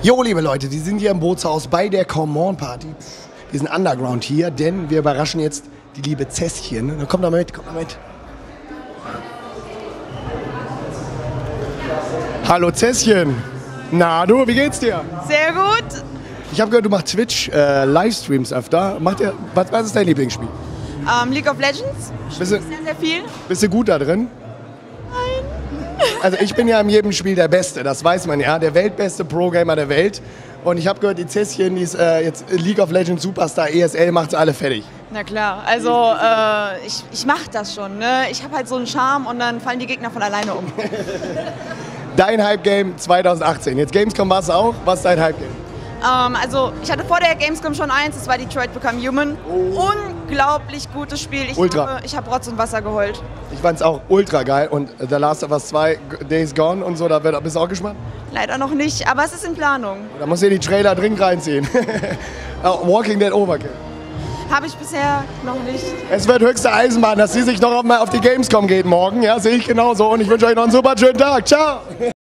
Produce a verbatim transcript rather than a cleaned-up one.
Jo, liebe Leute, wir sind hier im Bootshaus bei der Come On Party. Wir sind underground hier, denn wir überraschen jetzt die liebe Zesschen. Na, komm doch mal mit, komm doch mal mit. Hallo Zesschen. Na du, wie geht's dir? Sehr gut. Ich habe gehört, du machst Twitch äh, Livestreams öfter. Macht ihr, was, was ist dein Lieblingsspiel? Um, League of Legends. Bist du, Sehr, sehr viel. bist du gut da drin? Nein. Also ich bin ja in jedem Spiel der Beste, das weiß man ja. Der weltbeste Pro-Gamer der Welt. Und ich habe gehört, die Zesschen, die ist äh, jetzt League of Legends Superstar, E S L, macht sie alle fertig. Na klar, also äh, ich, ich mach das schon. Ne? Ich habe halt so einen Charme und dann fallen die Gegner von alleine um. Dein Hype-Game zwanzig achtzehn. Jetzt Gamescom warst du auch. Was ist dein Hype-Game? Ähm, also ich hatte vor der Gamescom schon eins, das war Detroit Become Human. Oh. Unglaublich gutes Spiel. Ich Ultra. habe, ich habe Rotz und Wasser geheult. Ich fand's auch ultra geil. Und The Last of Us zwei, Days Gone und so, da bist du auch gespannt? Leider noch nicht, aber es ist in Planung. Da musst du dir die Trailer dringend reinziehen. Walking Dead Overkill. Habe ich bisher noch nicht. Es wird höchste Eisenbahn, dass sie sich noch mal auf die Gamescom geht morgen. Ja, sehe ich genauso. Und ich wünsche euch noch einen super schönen Tag. Ciao!